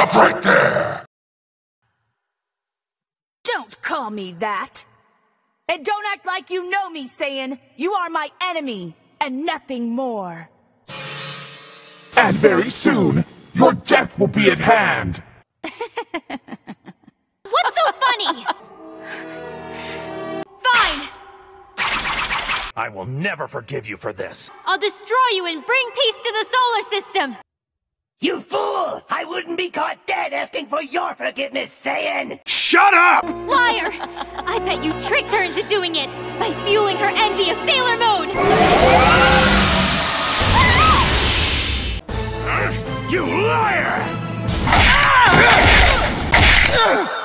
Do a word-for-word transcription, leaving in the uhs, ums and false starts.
Stop right there! Don't call me that! And don't act like you know me, Saiyan! You are my enemy, and nothing more! And very soon, your death will be at hand! What's so funny? Fine! I will never forgive you for this. I'll destroy you and bring peace to the solar system! You fool! I wouldn't be caught dead asking for your forgiveness, Saiyan! Shut up! Liar! I bet you tricked her into doing it by fueling her envy of Sailor Moon! You liar!